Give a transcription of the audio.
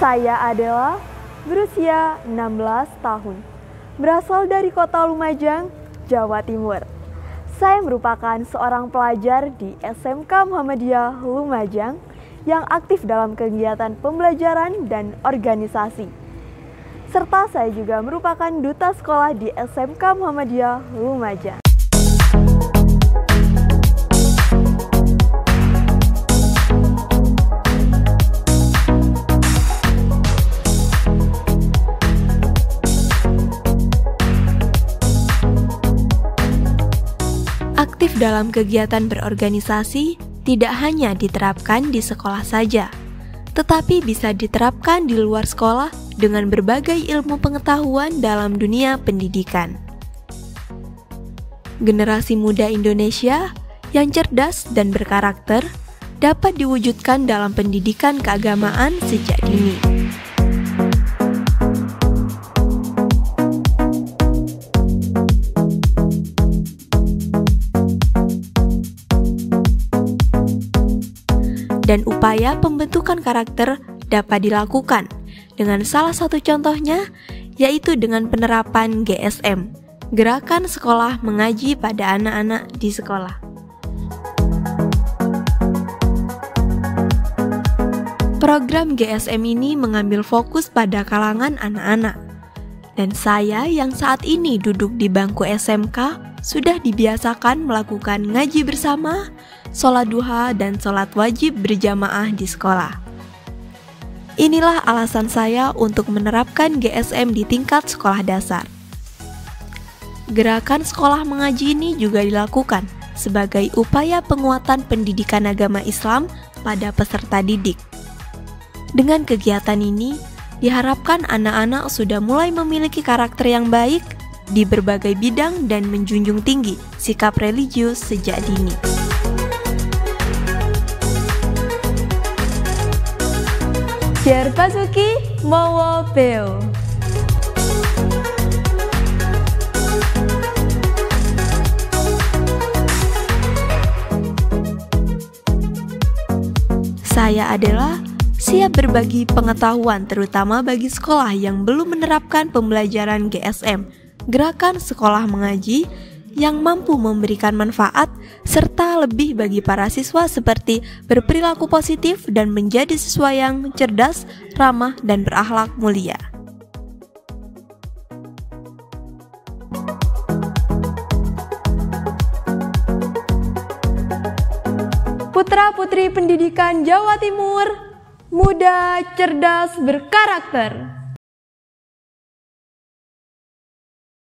Saya adalah berusia 16 tahun, berasal dari kota Lumajang, Jawa Timur. Saya merupakan seorang pelajar di SMK Muhammadiyah Lumajang yang aktif dalam kegiatan pembelajaran dan organisasi. Serta saya juga merupakan duta sekolah di SMK Muhammadiyah Lumajang. Aktif dalam kegiatan berorganisasi tidak hanya diterapkan di sekolah saja, tetapi bisa diterapkan di luar sekolah dengan berbagai ilmu pengetahuan dalam dunia pendidikan. Generasi muda Indonesia yang cerdas dan berkarakter dapat diwujudkan dalam pendidikan keagamaan sejak dini. Dan upaya pembentukan karakter dapat dilakukan dengan salah satu contohnya yaitu dengan penerapan GSM, Gerakan Sekolah Mengaji pada anak-anak di sekolah. Program GSM ini mengambil fokus pada kalangan anak-anak. Dan saya yang saat ini duduk di bangku SMK sudah dibiasakan melakukan ngaji bersama, sholat duha, dan sholat wajib berjamaah di sekolah. Inilah alasan saya untuk menerapkan GSM di tingkat sekolah dasar. Gerakan sekolah mengaji ini juga dilakukan sebagai upaya penguatan pendidikan agama Islam pada peserta didik. Dengan kegiatan ini, diharapkan anak-anak sudah mulai memiliki karakter yang baik di berbagai bidang dan menjunjung tinggi sikap religius sejak dini. Basuki Mowo Beo. Saya adalah siap berbagi pengetahuan terutama bagi sekolah yang belum menerapkan pembelajaran GSM, Gerakan Sekolah Mengaji, yang mampu memberikan manfaat serta lebih bagi para siswa seperti berperilaku positif dan menjadi siswa yang cerdas, ramah, dan berakhlak mulia. Putra-putri pendidikan Jawa Timur, muda, cerdas, berkarakter.